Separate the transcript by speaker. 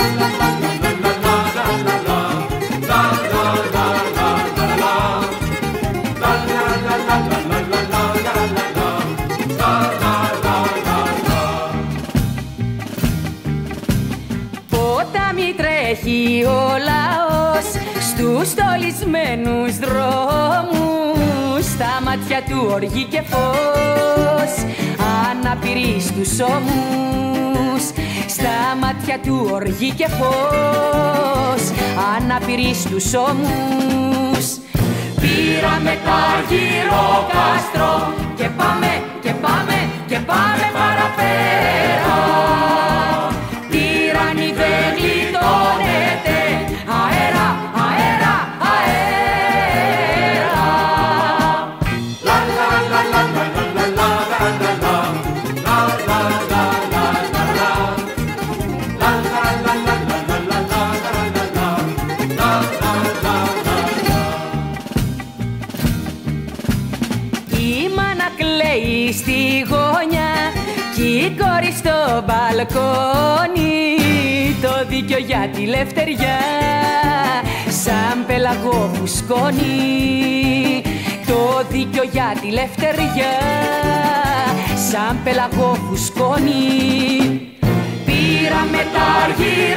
Speaker 1: Ποτάμι τρέχει ο λαός στους στολισμένους δρόμους, στα μάτια του οργή και φως, αναπηρεί στους ώμους. Στα μάτια του οργή και φως, αναπηρεί στους ώμους. Πήραμε τα γυροκάστρο και πάμε, και πάμε, και πάμε παραπέρα. Τυράννη δεν γλιτώνεται, αέρα, αέρα, αέρα. Λα λα λα λα λα λα λα λα λα. Στη γωνιά κι η κόρη στο μπαλκόνι, το δίκιο για τη λευτεριά σαν πελαγό φουσκώνει. Το δίκιο για τη λευτεριά σαν πελαγό φουσκώνει. Πήραμε τα αργή